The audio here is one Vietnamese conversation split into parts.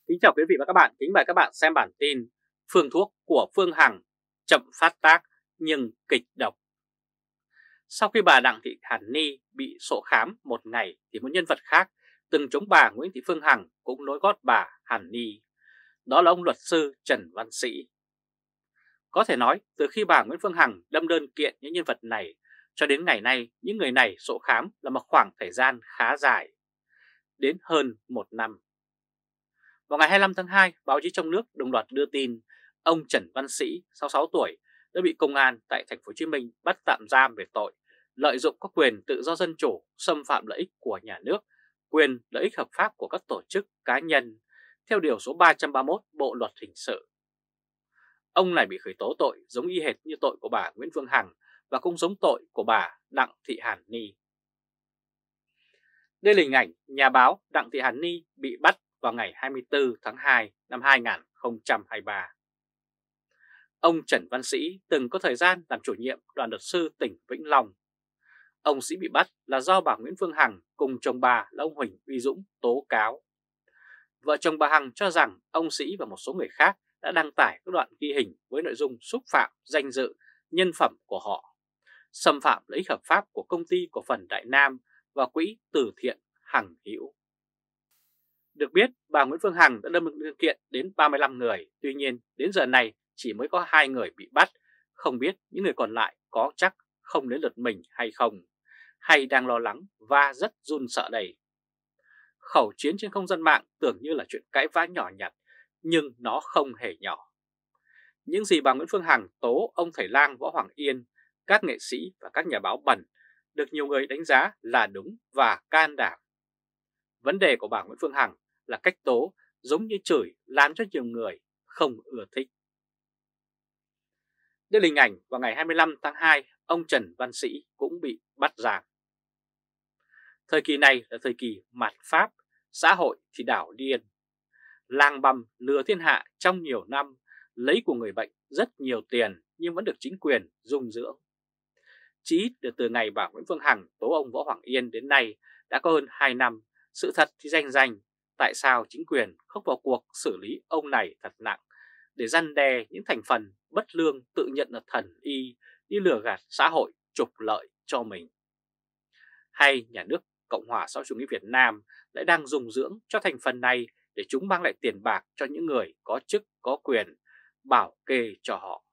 Kính chào quý vị và các bạn, kính mời các bạn xem bản tin Phương thuốc của Phương Hằng chậm phát tác nhưng kịch độc. Sau khi bà Đặng Thị Hàn Ni bị sổ khám một ngày thì một nhân vật khác từng chống bà Nguyễn Thị Phương Hằng cũng nối gót bà Hàn Ni. Đó là ông luật sư Trần Văn Sĩ. Có thể nói từ khi bà Nguyễn Phương Hằng đâm đơn kiện những nhân vật này cho đến ngày nay những người này sổ khám là một khoảng thời gian khá dài, đến hơn một năm. Vào ngày 25 tháng 2, báo chí trong nước đồng loạt đưa tin ông Trần Văn Sĩ, 66 tuổi, đã bị công an tại thành phố Hồ Chí Minh bắt tạm giam về tội lợi dụng các quyền tự do dân chủ, xâm phạm lợi ích của nhà nước, quyền lợi ích hợp pháp của các tổ chức cá nhân theo điều số 331 Bộ luật hình sự. Ông này bị khởi tố tội giống y hệt như tội của bà Nguyễn Phương Hằng và cũng giống tội của bà Đặng Thị Hàn Ni. Đây là hình ảnh nhà báo Đặng Thị Hàn Ni bị bắt vào ngày 24 tháng 2 năm 2023. Ông Trần Văn Sĩ từng có thời gian làm chủ nhiệm đoàn luật sư tỉnh Vĩnh Long. Ông Sĩ bị bắt là do bà Nguyễn Phương Hằng cùng chồng bà là ông Huỳnh Uy Dũng tố cáo. Vợ chồng bà Hằng cho rằng ông Sĩ và một số người khác đã đăng tải các đoạn ghi hình với nội dung xúc phạm danh dự, nhân phẩm của họ, xâm phạm lợi ích hợp pháp của công ty cổ phần Đại Nam và quỹ từ thiện Hằng Hữu. Được biết, bà Nguyễn Phương Hằng đã đâm đơn kiện đến 35 người, tuy nhiên đến giờ này chỉ mới có 2 người bị bắt, không biết những người còn lại có chắc không đến lượt mình hay không, hay đang lo lắng và rất run sợ đây. Khẩu chiến trên không gian mạng tưởng như là chuyện cãi vã nhỏ nhặt, nhưng nó không hề nhỏ. Những gì bà Nguyễn Phương Hằng tố ông thầy lang Võ Hoàng Yên, các nghệ sĩ và các nhà báo bẩn được nhiều người đánh giá là đúng và can đảm. Vấn đề của bà Nguyễn Phương Hằng là cách tố giống như chửi làm cho nhiều người không ưa thích. Đây là hình ảnh vào ngày 25 tháng 2, ông Trần Văn Sĩ cũng bị bắt giam. Thời kỳ này là thời kỳ mạt Pháp, xã hội thì đảo điên. Lang băm lừa thiên hạ trong nhiều năm, lấy của người bệnh rất nhiều tiền nhưng vẫn được chính quyền dung dưỡng. Chỉ ít được từ ngày bà Nguyễn Phương Hằng tố ông Võ Hoàng Yên đến nay đã có hơn 2 năm, sự thật thì rành. Tại sao chính quyền không vào cuộc xử lý ông này thật nặng để răn đe những thành phần bất lương tự nhận là thần y đi lừa gạt xã hội trục lợi cho mình? Hay nhà nước Cộng hòa xã hội chủ nghĩa Việt Nam lại đang dung dưỡng cho thành phần này để chúng mang lại tiền bạc cho những người có chức có quyền, bảo kê cho họ?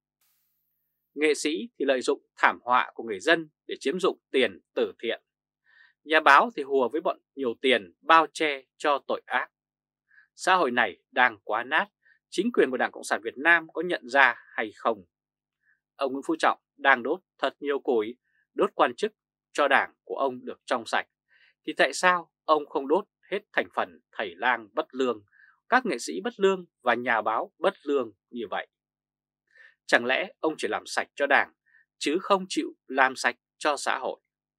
Nghệ sĩ thì lợi dụng thảm họa của người dân để chiếm dụng tiền từ thiện. Nhà báo thì hùa với bọn nhiều tiền bao che cho tội ác. Xã hội này đang quá nát, chính quyền của Đảng Cộng sản Việt Nam có nhận ra hay không? Ông Nguyễn Phú Trọng đang đốt thật nhiều củi, đốt quan chức cho đảng của ông được trong sạch. Thì tại sao ông không đốt hết thành phần thầy lang bất lương, các nghệ sĩ bất lương và nhà báo bất lương như vậy? Chẳng lẽ ông chỉ làm sạch cho đảng, chứ không chịu làm sạch cho xã hội?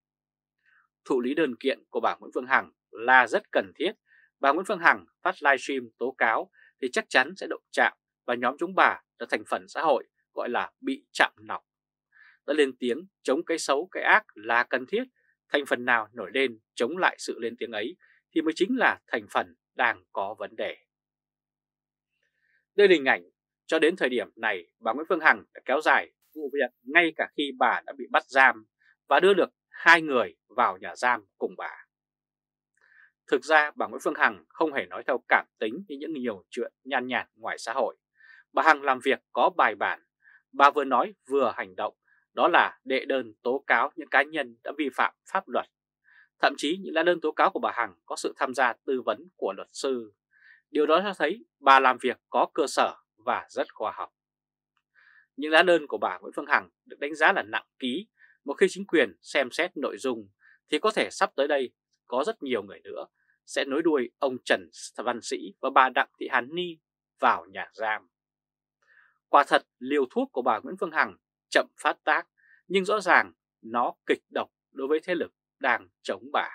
Thụ lý đơn kiện của bà Nguyễn Phương Hằng là rất cần thiết. Bà Nguyễn Phương Hằng phát livestream tố cáo thì chắc chắn sẽ động chạm và nhóm chúng bà là thành phần xã hội gọi là bị chạm nọc. Đã lên tiếng chống cái xấu cái ác là cần thiết, thành phần nào nổi lên chống lại sự lên tiếng ấy thì mới chính là thành phần đang có vấn đề. Đây là hình ảnh cho đến thời điểm này bà Nguyễn Phương Hằng đã kéo dài vụ việc ngay cả khi bà đã bị bắt giam và đưa được 2 người vào nhà giam cùng bà. Thực ra bà Nguyễn Phương Hằng không hề nói theo cảm tính như những nhiều chuyện nhan nhản ngoài xã hội. Bà Hằng làm việc có bài bản, bà vừa nói vừa hành động, đó là đệ đơn tố cáo những cá nhân đã vi phạm pháp luật. Thậm chí những lá đơn tố cáo của bà Hằng có sự tham gia tư vấn của luật sư. Điều đó cho thấy bà làm việc có cơ sở và rất khoa học. Những lá đơn của bà Nguyễn Phương Hằng được đánh giá là nặng ký. Một khi chính quyền xem xét nội dung thì có thể sắp tới đây có rất nhiều người nữa sẽ nối đuôi ông Trần Văn Sĩ và bà Đặng Thị Hàn Ni vào nhà giam. Quả thật liều thuốc của bà Nguyễn Phương Hằng chậm phát tác, nhưng rõ ràng nó kịch độc đối với thế lực đang chống bà.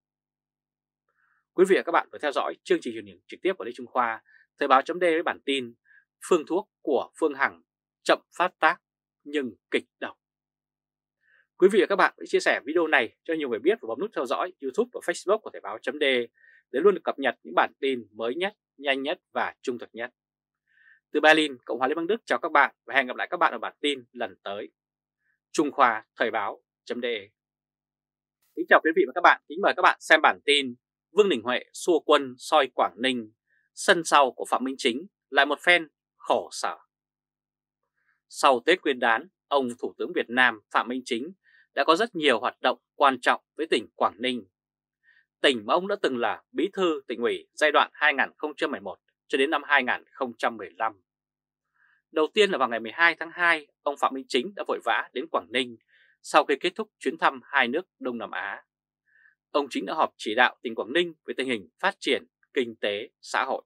Quý vị và các bạn vừa theo dõi chương trình truyền hình trực tiếp của Lê Trung Khoa, Thời báo chấm với bản tin Phương thuốc của Phương Hằng chậm phát tác nhưng kịch độc. Quý vị và các bạn hãy chia sẻ video này cho nhiều người biết và bấm nút theo dõi YouTube và Facebook của Thời báo chấm để luôn được cập nhật những bản tin mới nhất, nhanh nhất và trung thực nhất. Từ Berlin, Cộng hòa Liên bang Đức chào các bạn và hẹn gặp lại các bạn ở bản tin lần tới. Trung Khoa Thời báo.de. Kính chào quý vị và các bạn, kính mời các bạn xem bản tin Vương Đình Huệ xua quân soi Quảng Ninh, sân sau của Phạm Minh Chính lại một phen khổ sở. Sau Tết Nguyên đán, ông Thủ tướng Việt Nam Phạm Minh Chính đã có rất nhiều hoạt động quan trọng với tỉnh Quảng Ninh. Tỉnh mà ông đã từng là bí thư tỉnh ủy giai đoạn 2011 cho đến năm 2015. Đầu tiên là vào ngày 12 tháng 2, ông Phạm Minh Chính đã vội vã đến Quảng Ninh sau khi kết thúc chuyến thăm hai nước Đông Nam Á. Ông Chính đã họp chỉ đạo tỉnh Quảng Ninh về tình hình phát triển kinh tế, xã hội.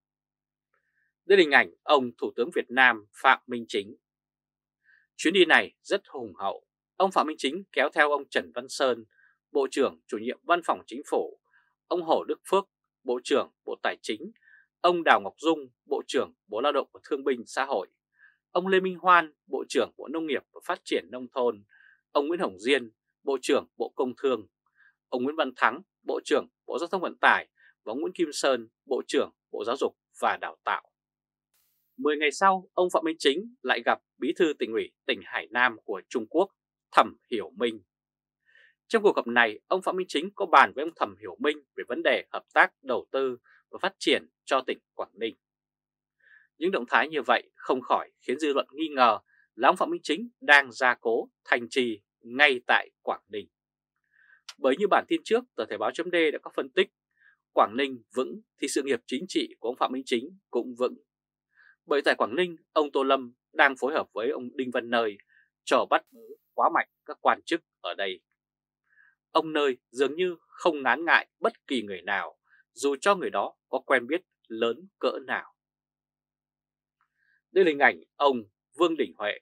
Đây là hình ảnh ông Thủ tướng Việt Nam Phạm Minh Chính. Chuyến đi này rất hùng hậu. Ông Phạm Minh Chính kéo theo ông Trần Văn Sơn, Bộ trưởng Chủ nhiệm Văn phòng Chính phủ, ông Hồ Đức Phước, Bộ trưởng Bộ Tài chính, ông Đào Ngọc Dung, Bộ trưởng Bộ Lao động và Thương binh Xã hội, ông Lê Minh Hoan, Bộ trưởng Bộ Nông nghiệp và Phát triển Nông thôn, ông Nguyễn Hồng Diên, Bộ trưởng Bộ Công Thương, ông Nguyễn Văn Thắng, Bộ trưởng Bộ Giao thông Vận tải và ông Nguyễn Kim Sơn, Bộ trưởng Bộ Giáo dục và Đào tạo. 10 ngày sau, ông Phạm Minh Chính lại gặp Bí thư tỉnh ủy tỉnh Hải Nam của Trung Quốc, Thẩm Hiểu Minh. Trong cuộc gặp này, ông Phạm Minh Chính có bàn với ông Thẩm Hiểu Minh về vấn đề hợp tác đầu tư và phát triển cho tỉnh Quảng Ninh. Những động thái như vậy không khỏi khiến dư luận nghi ngờ là ông Phạm Minh Chính đang gia cố thành trì ngay tại Quảng Ninh. Bởi như bản tin trước, tờ Thời báo.d đã có phân tích, Quảng Ninh vững thì sự nghiệp chính trị của ông Phạm Minh Chính cũng vững. Bởi tại Quảng Ninh, ông Tô Lâm đang phối hợp với ông Đinh Văn Nơi trò bắt bớ quá mạnh các quan chức ở đây. Ông Nơi dường như không ngán ngại bất kỳ người nào, dù cho người đó có quen biết lớn cỡ nào. Đây là hình ảnh ông Vương Đình Huệ.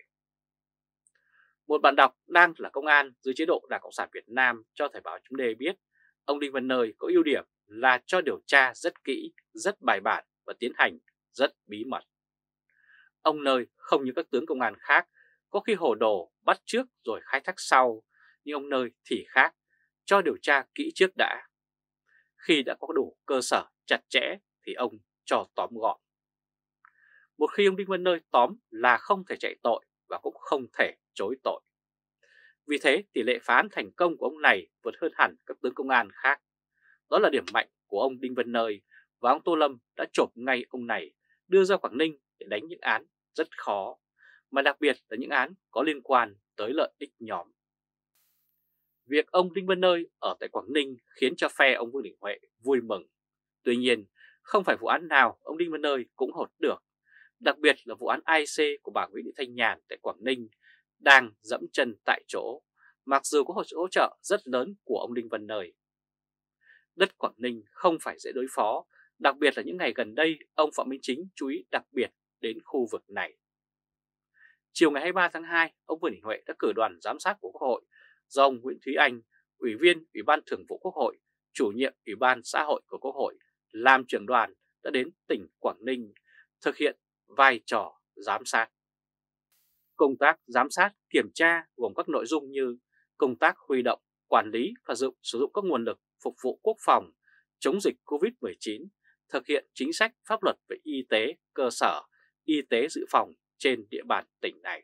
Một bạn đọc đang là công an dưới chế độ Đảng Cộng sản Việt Nam cho Thời báo.d biết ông Đinh Văn Nơi có ưu điểm là cho điều tra rất kỹ, rất bài bản và tiến hành rất bí mật. Ông Nơi không như các tướng công an khác, có khi hồ đồ bắt trước rồi khai thác sau, nhưng ông Nơi thì khác, cho điều tra kỹ trước đã. Khi đã có đủ cơ sở chặt chẽ thì ông cho tóm gọn. Một khi ông Đinh Văn Nơi tóm là không thể chạy tội và cũng không thể chối tội. Vì thế tỷ lệ phá án thành công của ông này vượt hơn hẳn các tướng công an khác. Đó là điểm mạnh của ông Đinh Văn Nơi và ông Tô Lâm đã chộp ngay ông này đưa ra Quảng Ninh để đánh những án rất khó, mà đặc biệt là những án có liên quan tới lợi ích nhóm. Việc ông Đinh Văn Nơi ở tại Quảng Ninh khiến cho phe ông Vương Đình Huệ vui mừng. Tuy nhiên, không phải vụ án nào ông Đinh Văn Nơi cũng hốt được, đặc biệt là vụ án IC của bà Nguyễn Thị Thanh Nhàn tại Quảng Ninh đang dẫm chân tại chỗ, mặc dù có hỗ trợ rất lớn của ông Đinh Văn Nơi. Đất Quảng Ninh không phải dễ đối phó, đặc biệt là những ngày gần đây ông Phạm Minh Chính chú ý đặc biệt đến khu vực này. Chiều ngày 23 tháng 2, ông Vương Đình Huệ đã cử đoàn giám sát của Quốc hội do ông Nguyễn Thúy Anh, Ủy viên Ủy ban Thường vụ Quốc hội, Chủ nhiệm Ủy ban Xã hội của Quốc hội, làm trưởng đoàn đã đến tỉnh Quảng Ninh thực hiện vai trò giám sát. Công tác giám sát kiểm tra gồm các nội dung như công tác huy động, quản lý và sử dụng các nguồn lực phục vụ quốc phòng, chống dịch COVID-19, thực hiện chính sách pháp luật về y tế cơ sở, y tế dự phòng trên địa bàn tỉnh này.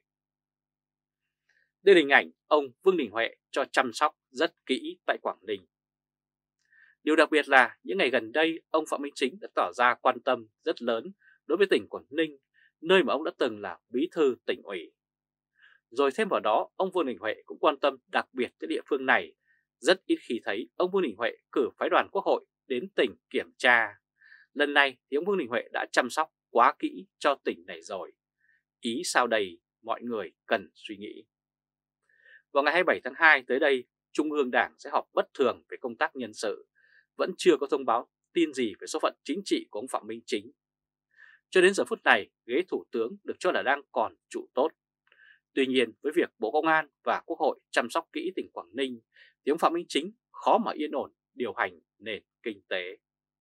Đây là hình ảnh ông Vương Đình Huệ cho chăm sóc rất kỹ tại Quảng Ninh. Điều đặc biệt là những ngày gần đây ông Phạm Minh Chính đã tỏ ra quan tâm rất lớn đối với tỉnh Quảng Ninh, nơi mà ông đã từng là bí thư tỉnh ủy. Rồi thêm vào đó, ông Vương Đình Huệ cũng quan tâm đặc biệt tới địa phương này. Rất ít khi thấy ông Vương Đình Huệ cử phái đoàn Quốc hội đến tỉnh kiểm tra. Lần này thì ông Vương Đình Huệ đã chăm sóc quá kỹ cho tỉnh này rồi. Ý sao đây, mọi người cần suy nghĩ. Vào ngày 27 tháng 2 tới đây, Trung ương Đảng sẽ họp bất thường về công tác nhân sự. Vẫn chưa có thông báo tin gì về số phận chính trị của ông Phạm Minh Chính. Cho đến giờ phút này, ghế thủ tướng được cho là đang còn trụ tốt. Tuy nhiên, với việc Bộ Công an và Quốc hội chăm sóc kỹ tỉnh Quảng Ninh, thì ông Phạm Minh Chính khó mà yên ổn điều hành nền kinh tế.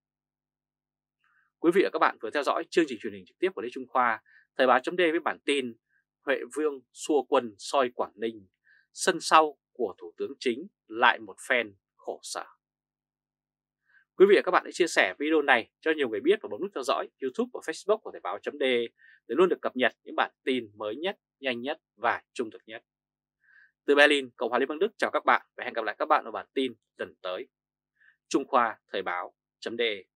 Quý vị và các bạn vừa theo dõi chương trình truyền hình trực tiếp của Lê Trung Khoa, Thời báo.d với bản tin Huệ Vương xua quân soi Quảng Ninh, sân sau của Thủ tướng Chính lại một phen khổ sở. Quý vị và các bạn hãy chia sẻ video này cho nhiều người biết và bấm nút theo dõi YouTube và Facebook của Thời báo.de để luôn được cập nhật những bản tin mới nhất, nhanh nhất và trung thực nhất. Từ Berlin, Cộng hòa Liên bang Đức chào các bạn và hẹn gặp lại các bạn ở bản tin lần tới. Trung Khoa Thời báo.de